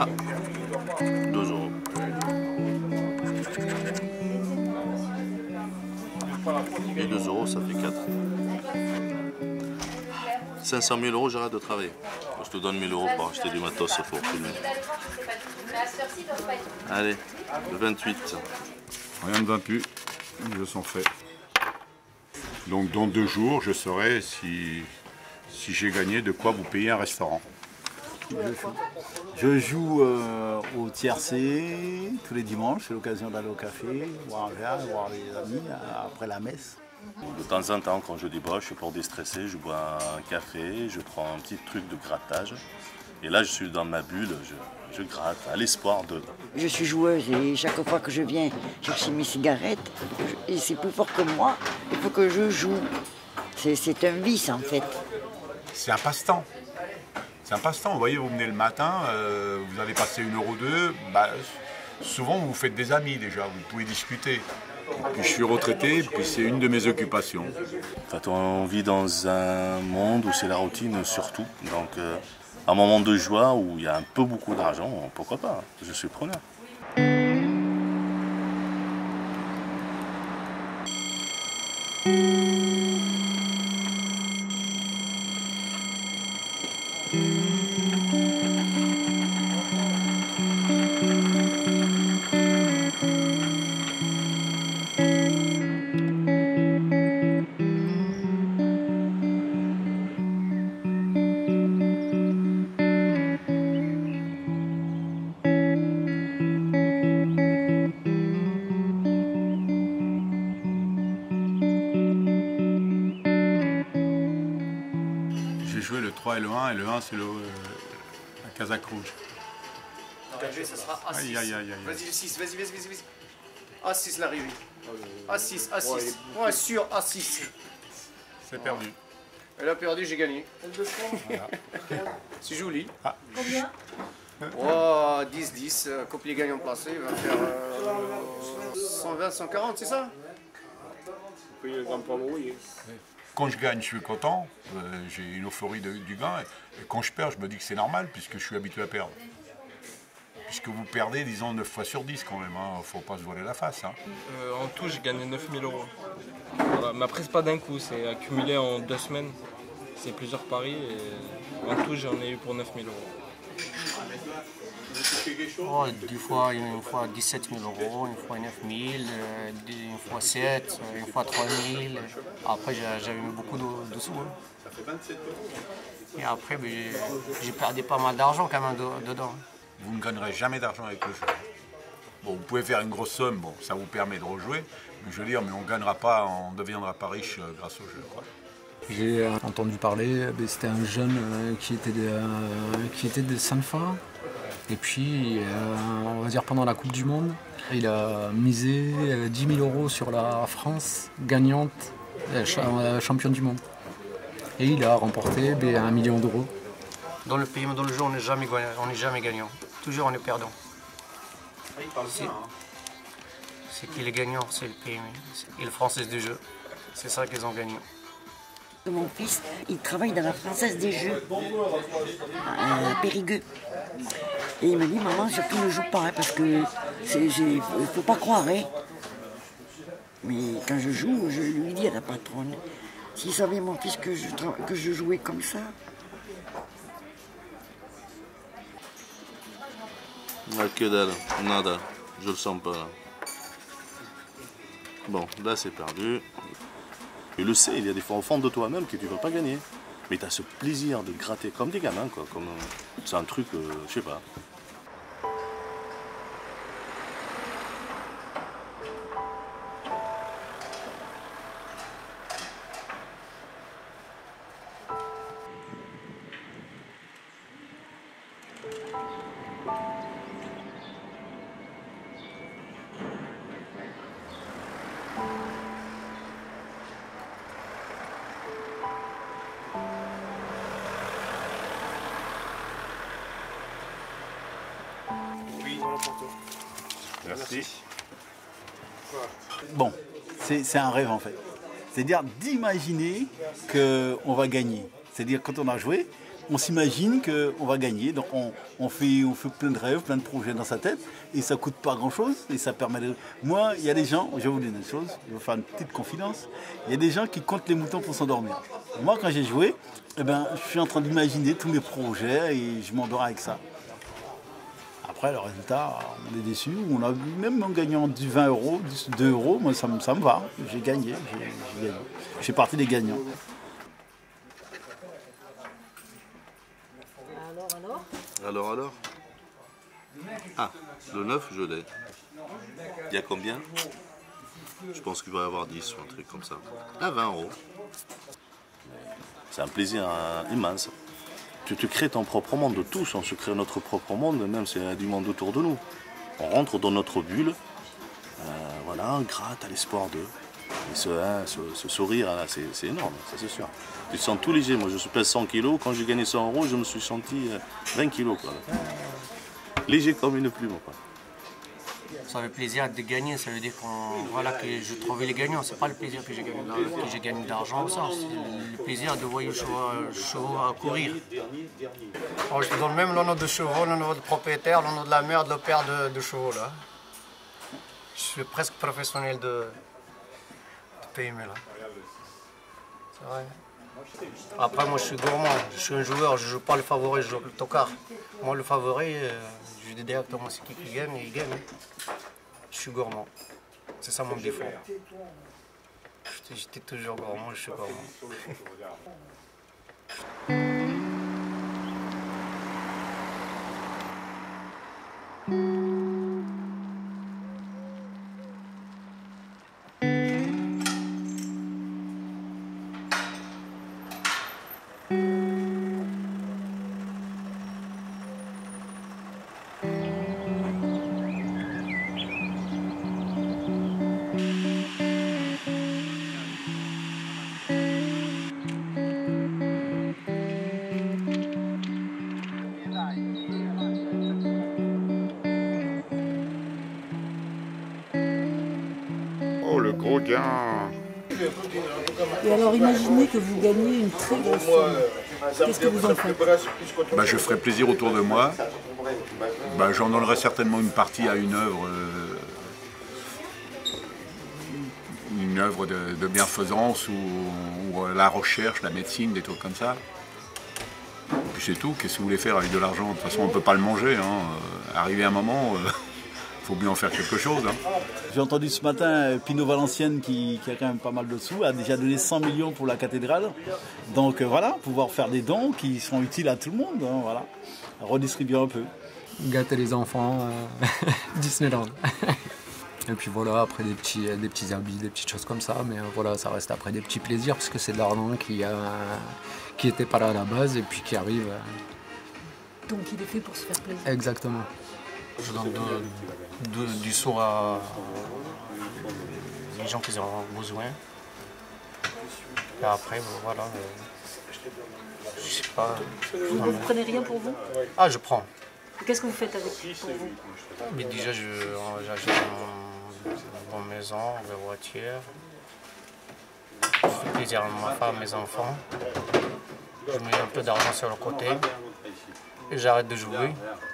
Ah, 2 euros. Et 2 euros, ça fait 4. 500 000 euros, j'arrête de travailler. Je te donne 1000 euros pour acheter du matos pour filmer. Allez, le 28. Rien ne va plus, je sens fait. Donc dans 2 jours, je saurai si j'ai gagné de quoi vous payer un restaurant. Je joue au tiercé tous les dimanches, c'est l'occasion d'aller au café, boire un verre, voir les amis après la messe. De temps en temps, quand je débauche pour déstresser, je bois un café, je prends un petit truc de grattage. Et là, je suis dans ma bulle, je gratte, à l'espoir de... Je suis joueuse et chaque fois que je viens chercher mes cigarettes, et c'est plus fort que moi, il faut que je joue. C'est un vice en fait. C'est un passe-temps. C'est un passe-temps. Vous voyez, vous venez le matin, vous allez passer 1 euro ou 2, bah, souvent vous faites des amis déjà, vous pouvez discuter. Et puis je suis retraité, puis c'est une de mes occupations. En fait, on vit dans un monde où c'est la routine surtout. Donc, un moment de joie où il y a un peu beaucoup d'argent, pourquoi pas, je suis preneur. J'ai joué le 3 et le 1, et le 1 c'est la casaque rouge. Ça sera A6. Aïe, aïe, aïe, aïe. Vas-y, le 6, vas-y. A6 l'arrivée. A6. Ouais, sûr, A6. C'est perdu. Elle a perdu, j'ai gagné. Voilà. C'est joli. Ah. Combien? Oh, 10, copier gagnant placé, il va faire 120, 140, c'est ça? Quand je gagne, je suis content, j'ai une euphorie du gain, et quand je perds, je me dis que c'est normal, puisque je suis habitué à perdre. Puisque vous perdez, disons, 9 fois sur 10 quand même, il ne faut pas se voiler la face. Hein. En tout, j'ai gagné 9 000 euros. Voilà. Mais après, c'est pas d'un coup, c'est accumulé en 2 semaines. C'est plusieurs paris, et en tout, j'en ai eu pour 9 000 euros. Oh, une fois 17 000 euros, une fois 9 000, une fois 7, une fois 3 000. Après, j'avais mis beaucoup de sous. Hein. Et après, j'ai perdu pas mal d'argent quand même dedans. Vous ne gagnerez jamais d'argent avec le jeu. Bon, vous pouvez faire une grosse somme, bon, ça vous permet de rejouer, mais je veux dire, mais on gagnera pas, on ne deviendra pas riche grâce au jeu. J'ai entendu parler, c'était un jeune qui était de Sainte-Foy. Et puis, on va dire pendant la Coupe du Monde, il a misé 10 000 euros sur la France gagnante, championne du monde. Et il a remporté 1 million d'euros. Dans le pays, dans le jeu, on n'est jamais gagnant. Toujours on est perdant. C'est qui les gagnants, c'est le pays et le Français des Jeux. C'est ça qu'ils ont gagné. Mon fils, il travaille dans la Française des Jeux, à Périgueux. Et il m'a dit, maman, surtout ne joue pas, hein, parce que il ne faut pas croire. Hein. Mais quand je joue, je lui dis à la patronne, s'il savait mon fils que je jouais comme ça. Ah, que dalle, nada, je le sens pas là. Bon, là c'est perdu. Tu le sais, il y a des fois au fond de toi-même que tu ne veux pas gagner. Mais tu as ce plaisir de gratter comme des gamins, quoi. C'est un truc, je sais pas. Merci. Bon, c'est un rêve en fait. C'est-à-dire d'imaginer qu'on va gagner. C'est-à-dire quand on a joué, on s'imagine qu'on va gagner. Donc on fait plein de rêves, plein de projets dans sa tête et ça coûte pas grand-chose et ça permet de... Moi, il y a des gens, je vais vous dire une chose, je vais vous faire une petite confidence, il y a des gens qui comptent les moutons pour s'endormir. Moi, quand j'ai joué, eh ben, je suis en train d'imaginer tous mes projets et je m'endors avec ça. Après, le résultat, on est déçu. On a même en gagnant du 20 €, 2 €, moi ça me va. J'ai gagné, j'ai gagné. Je fais partie des gagnants. Alors Ah, le 9, je l'ai. Il y a combien? Je pense qu'il va y avoir 10 ou un truc comme ça. Ah, 20 €. C'est un plaisir immense. Tu te crées ton propre monde, tous, on se crée notre propre monde, même s'il y a du monde autour de nous. On rentre dans notre bulle, voilà, on gratte à l'espoir d'eux. Et ce sourire, c'est énorme, ça c'est sûr. Tu te sens tout léger, moi je pèse 100 kg, quand j'ai gagné 100 €, je me suis senti 20 kg. Quoi. Léger comme une plume. Quoi. Ça fait plaisir de gagner, ça veut dire voilà, que je trouvais les gagnants. C'est pas le plaisir que j'ai gagné d'argent, ça. C'est le plaisir de voir les chevaux à courir. Alors, je te donne même le nom de chevaux, le nom de propriétaire, le nom de la mère, de le père de chevaux. Là. Je suis presque professionnel de PME. Là. C'est vrai. Après, moi je suis gourmand, je suis un joueur, je ne joue pas le favori, je joue le tocard. Moi, le favori, je dis directement c'est qui gagne et il gagne. Je suis gourmand. C'est ça mon défaut. J'étais toujours gourmand, je suis gourmand. Oh, le gros gain! Et alors imaginez que vous gagnez une très grosse somme. Qu'est-ce que vous en faites? Je ferai plaisir autour de moi. J'en donnerai certainement une partie à une œuvre de bienfaisance ou la recherche, la médecine, des trucs comme ça. Puis c'est tout. Qu'est-ce que vous voulez faire avec de l'argent? De toute façon, on ne peut pas le manger. Arrivé à un moment... faut bien en faire quelque chose. J'ai entendu ce matin Pino Valenciennes, qui a quand même pas mal de sous, a déjà donné 100 millions pour la cathédrale. Donc voilà, pouvoir faire des dons qui sont utiles à tout le monde. Voilà. Redistribuer un peu. Gâter les enfants, Disneyland. Et puis voilà, après des petits habits, des petites choses comme ça. Mais voilà, ça reste après des petits plaisirs, parce que c'est de l'argent qui était pas là à la base et puis qui arrive. Donc il est fait pour se faire plaisir. Exactement. Je donne du sou à les gens qui ont besoin. Et après, voilà. Je sais pas. Vous ne prenez rien pour vous? Ah, je prends. Qu'est-ce que vous faites avec pour vous? Mais déjà, j'achète une bonne maison, une voiture. Je fais plaisir à ma femme, mes enfants. Je mets un peu d'argent sur le côté. Et j'arrête de jouer.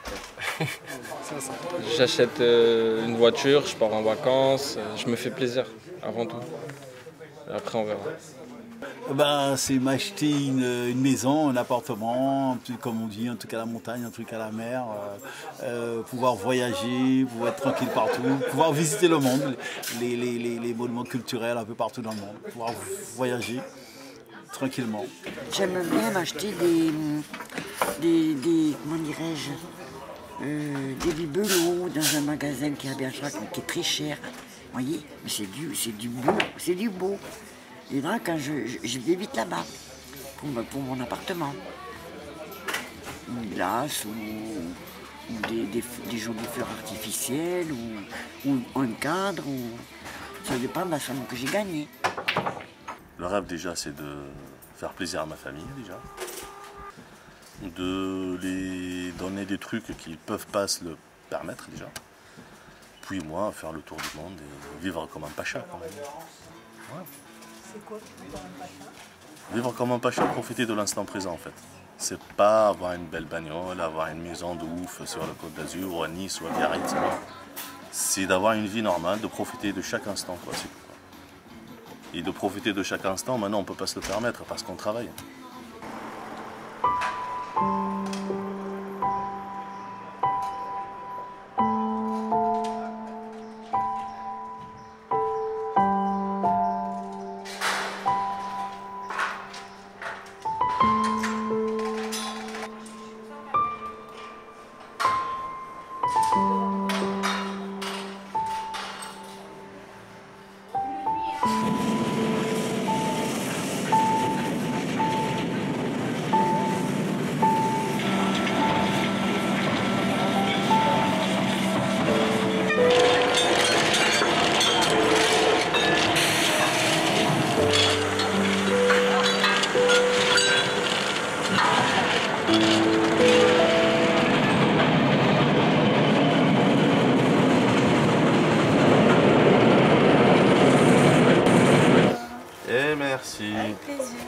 J'achète une voiture, je pars en vacances, je me fais plaisir avant tout. Et après on verra. C'est m'acheter une maison, un appartement, comme on dit, un truc à la montagne, un truc à la mer, pouvoir voyager, pouvoir être tranquille partout, pouvoir visiter le monde, les monuments culturels un peu partout dans le monde, pouvoir voyager tranquillement. J'aime bien m'acheter des comment dirais-je, des bibelots dans un magasin qui est à Bergerac, mais qui est très cher. Vous voyez, mais c'est du beau. Et là, quand je vais vite là-bas, pour mon appartement. Une glace ou des jolis fleurs artificielles ou un cadre. Ça dépend de la somme que j'ai gagnée. Le rêve déjà, c'est de faire plaisir à ma famille déjà. De les donner des trucs qu'ils ne peuvent pas se le permettre déjà. Puis moi, faire le tour du monde et vivre comme un pacha quand même. Ouais. C'est quoi pour un pacha? Vivre comme un pacha, profiter de l'instant présent en fait. C'est pas avoir une belle bagnole, avoir une maison de ouf sur la Côte d'Azur ou à Nice ou à Biarritz. C'est d'avoir une vie normale, de profiter de chaque instant, quoi, c'est tout, quoi. Et de profiter de chaque instant, maintenant on ne peut pas se le permettre parce qu'on travaille. Et merci. Avec plaisir.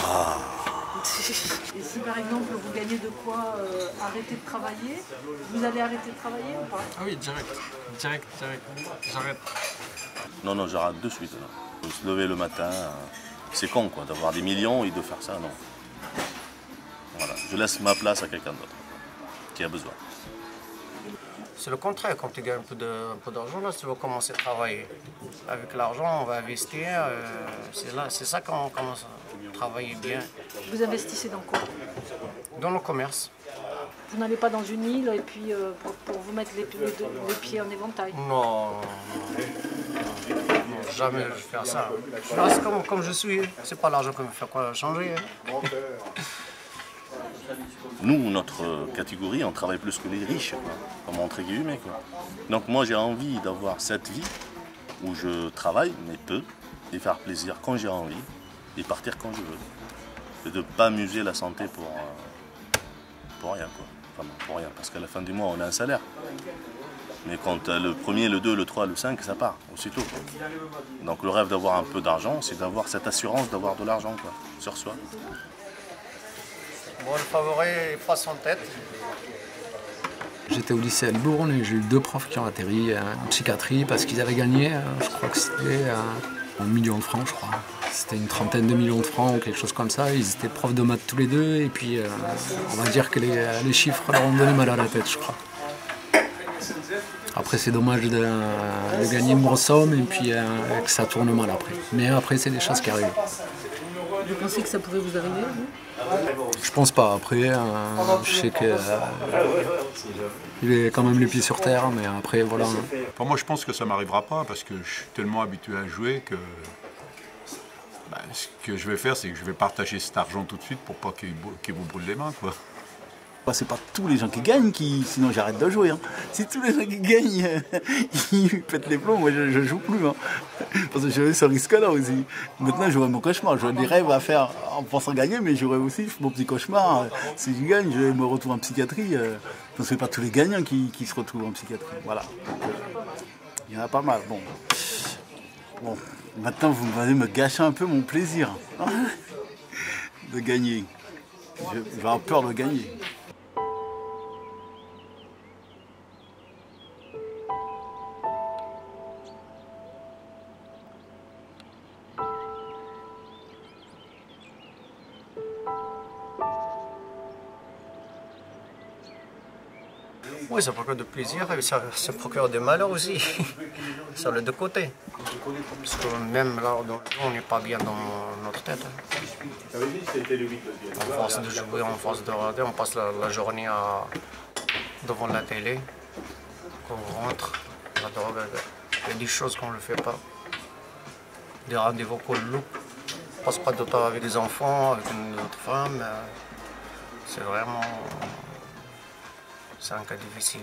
Et si par exemple vous gagnez de quoi arrêter de travailler, vous allez arrêter de travailler ou pas? Ah oui, direct. J'arrête. Non, j'arrête de suite. Là. Faut se lever le matin, c'est con quoi, d'avoir des millions et de faire ça, non. Voilà, je laisse ma place à quelqu'un d'autre qui a besoin. C'est le contraire, quand tu gagnes un peu d'argent, là, tu vas commencer à travailler. Avec l'argent, on va investir, c'est ça qu'on commence à travailler bien. Vous investissez dans quoi? Dans le commerce. Vous n'allez pas dans une île et puis pour vous mettre les pieds en éventail? Non, jamais je vais faire ça. Je reste comme je suis, c'est pas l'argent qui me fait quoi changer. Nous, notre catégorie, on travaille plus que les riches, quoi, comme entre guillemets, quoi. Donc moi, j'ai envie d'avoir cette vie où je travaille, mais peu, et faire plaisir quand j'ai envie, et partir quand je veux. Et de ne pas amuser la santé pour rien, quoi. Enfin, pour rien, parce qu'à la fin du mois, on a un salaire. Mais quand le premier, le 2, le 3, le 5, ça part, aussitôt. Donc le rêve d'avoir un peu d'argent, c'est d'avoir cette assurance d'avoir de l'argent, quoi, sur soi. Bon, le favori passe en tête. J'étais au lycée à Libourne et j'ai eu 2 profs qui ont atterri en psychiatrie parce qu'ils avaient gagné, je crois que c'était 1 million de francs, je crois. C'était une trentaine de millions de francs ou quelque chose comme ça. Ils étaient profs de maths tous les deux et puis on va dire que les chiffres leur ont donné mal à la tête, je crois. Après, c'est dommage de gagner une grosse somme et puis que ça tourne mal après. Mais après, c'est des choses qui arrivent. Vous pensez que ça pouvait vous arriver, vous? Je pense pas. Après, je sais que il est quand même les pieds sur terre, mais après, voilà. Enfin, moi, je pense que ça m'arrivera pas parce que je suis tellement habitué à jouer que ce que je vais faire, c'est que je vais partager cet argent tout de suite pour pas qu'il vous brûle les mains, quoi. C'est pas tous les gens qui gagnent, sinon j'arrête de jouer. Hein. Si tous les gens qui gagnent, ils pètent les plombs, moi je joue plus. Hein. Parce que j'avais ce risque-là aussi. Maintenant, j'aurai mon cauchemar. J'aurai des rêves à faire en pensant gagner, mais j'aurai aussi mon petit cauchemar. Si je gagne, je vais me retrouver en psychiatrie. Parce que c'est pas tous les gagnants qui se retrouvent en psychiatrie. Voilà. Il y en a pas mal. Bon. Maintenant, vous allez me gâcher un peu mon plaisir de gagner. Je vais avoir peur de gagner. Oui, ça procure de plaisir et ça procure de malheur aussi, sur les deux côtés. Parce que même là, on n'est pas bien dans notre tête. En force de jouer, en force de regarder, on passe la journée devant la télé, quand on rentre, il y a des choses qu'on ne fait pas, des rendez-vous qu'on loupe. On ne passe pas de temps avec les enfants, avec une autre femme. C'est vraiment... C'est un cas difficile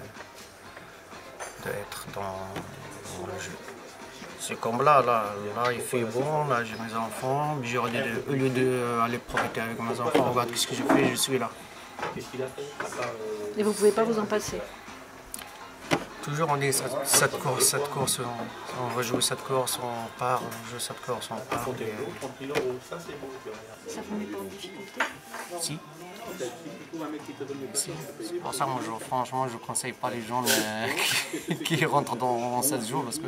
d'être dans le jeu. C'est comme là, il fait bon, là j'ai mes enfants, au lieu d'aller profiter avec mes enfants, regarde ce que je fais, je suis là. Et vous ne pouvez pas vous en passer? Toujours on dit cette course, on va jouer cette course, on part, on joue cette course, on part. Ça vous met pas en difficulté? Si. C'est pour ça, moi, franchement, je ne conseille pas les gens qui rentrent dans 16 jours parce que.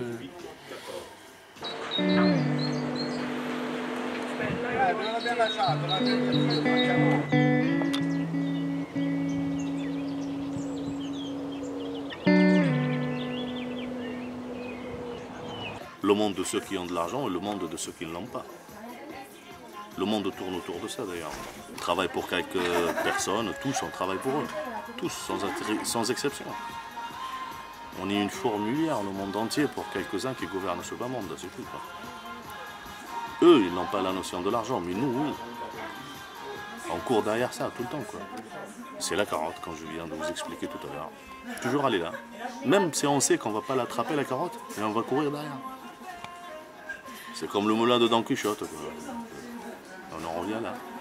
Le monde de ceux qui ont de l'argent et le monde de ceux qui ne l'ont pas. Le monde tourne autour de ça d'ailleurs. On travaille pour quelques personnes, tous on travaille pour eux. Tous, sans exception. On est une fourmilière, le monde entier, pour quelques-uns qui gouvernent ce bas monde, c'est tout. Eux, ils n'ont pas la notion de l'argent, mais nous, oui. On court derrière ça tout le temps, quoi. C'est la carotte, comme je viens de vous expliquer tout à l'heure. Toujours aller là. Même si on sait qu'on ne va pas l'attraper, la carotte, mais on va courir derrière. C'est comme le moulin de Don Quichotte, quoi. On en revient là.